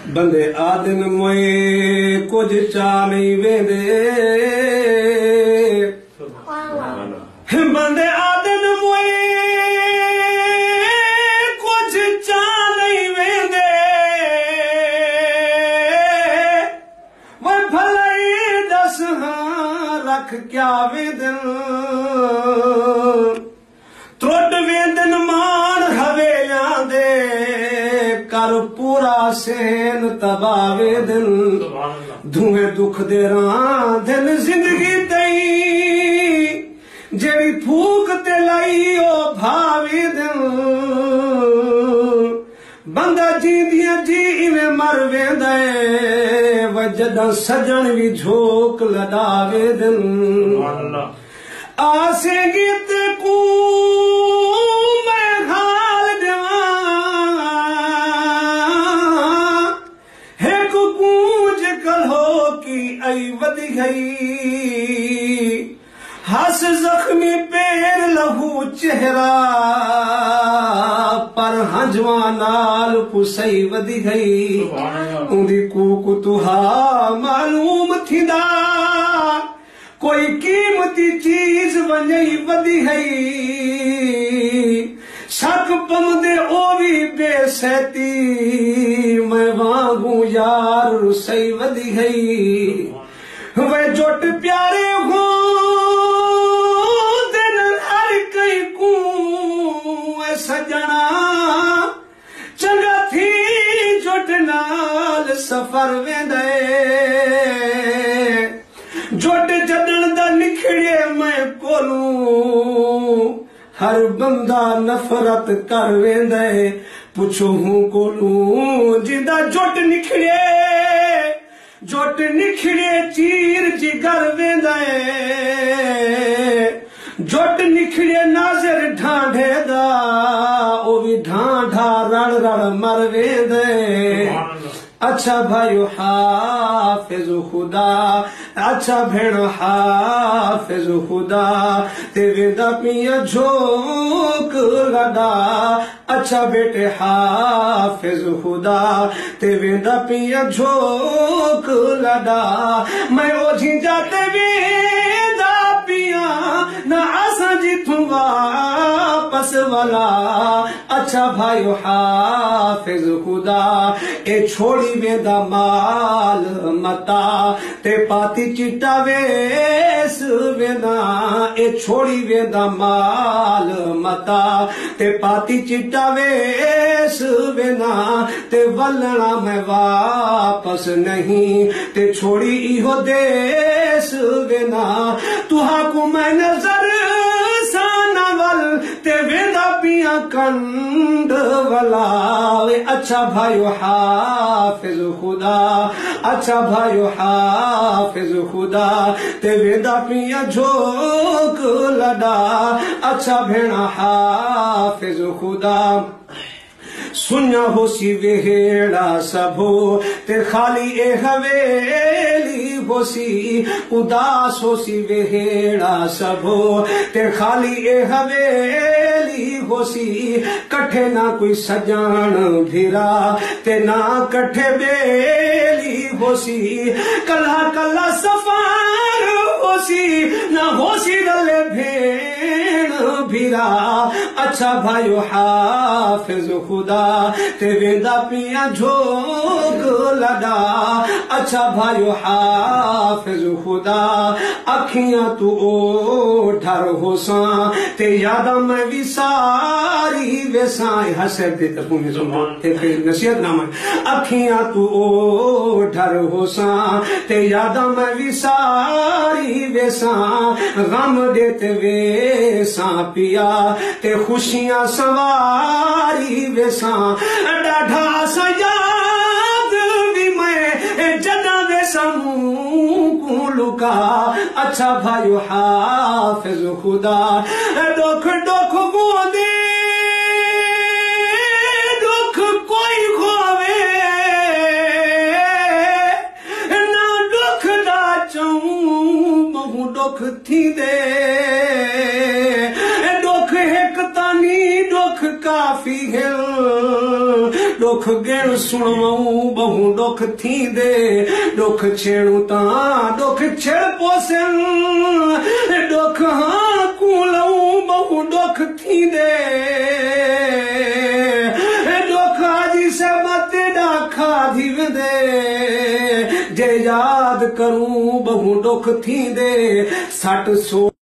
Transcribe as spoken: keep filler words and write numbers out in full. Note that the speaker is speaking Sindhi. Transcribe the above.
بندے آدن موئے کچھ چاہ نہیں ویندے بندے آدن موئے کچھ چاہ نہیں ویندے وہ بھلائی دس ہاں رکھ کیا ویندن تروڈ ویندن مان حویلیاں دے کر پورا سین تباہ ویندن دھوئے دکھ دے رہاں دن زندگی تئی جیڑی پھوک تے لائی او بھاوی دن بندہ جی دیا جی میں مر ویندے وجدہ سجن بھی جھوک لڑاوے دن آسے گیت کو میں گھال دیواں ایک گونج کل ہو کی ای ودی گئی ہس زخمی پیر لہو چہرہ پر ہنجوان نال کسائی ودی گئی اندی کوک تہا معلوم تھی دا کوئی قیمتی چیز ونئی ودی گئی شک پم دے او بھی بے سہتی میں وانگوں یار رسائی ودی گئی وہ جوٹ پیارے ہوں سجنا چنگا تھی جوٹ نال سفر ویندے جوٹ جدن دا نکھڑے میں کولوں ہر بندہ نفرت کر ویندے پوچھو ہوں کولوں جندہ جوٹ نکھڑے جوٹ نکھڑے چیر جگر ویندے جوٹ نکھڑے ناظر ڈھانڈے دا او بھی ڈھانڈا رڑ رڑ مر ویندے اچھا بھائیو حافظ خدا اچھا بھیڑ حافظ خدا تے ویندہ پیا جھوک لڑا اچھا بیٹے حافظ خدا تے ویندہ پیا جھوک لڑا میں او جھی جاتے ویندہ پیا نہ آسا جیتوں واپس والا اچھا بھائیو حافظ خدا اے چھوڑی ویندہ مال متا تے پاتی چٹا ویس وینا اے چھوڑی ویندہ مال متا تے پاتی چٹا ویس وینا تے ولنا میں واپس نہیں تے چھوڑی ایہو دیس وینا توہاں کو میں نظر سانا ول تے ویندہ پیا کنڈ والا اچھا بھائیو حافظ خدا اچھا بھائیو حافظ خدا تے ویندہ پیا جھوک لڑا اچھا بھیڑا حافظ خدا سنیا ہو سی ویڑا سبھو تے خالی اے حویلی ہو سی اداس ہو سی ویڑا سبھو تے خالی اے حویلی ہو سی کٹھے نہ کوئی سجان بھیرا تے نہ کٹھے بیلی ہو سی کلا کلا سفار ہو سی نہ ہو سی ڈلے بھیڑ بھیرا اچھا بھائیو حافظ خدا تے ویندہ پیا جھوک لڑا اچھا بھائیو حافظ خدا اکھیاں تو او ڈھر ہو ساں تے یادہ میں بھی ساری ویساں حسد دے تکونی سنبھو تے پھر نصیحت نامہ اکھیاں تو او ڈھر ہو ساں تے یادہ میں بھی ساری ویساں غم دیتے ویساں پیا تے خوشیاں سواری ویساں ڈاڈھا سا یاد بھی میں جدہ ویسا منہ کو لکا اچھا بھائیو حافظ خدا دکھ دکھ کو دے دکھ کوئی کھوے نہ دکھ دا چاہوں بہو دکھ تھی دے دکھ ایک تانی دکھ کافی ہے दुख गिण सुणवऊं बहु दुख थींदे दुख छेड़ू तां दुख छेड़ पोसन दुख हाँ कूलऊं बहु दुख थींदे दुख आजी सबत डाखा थी वेंदे जे याद करूं बहु दुख थींदे सट सो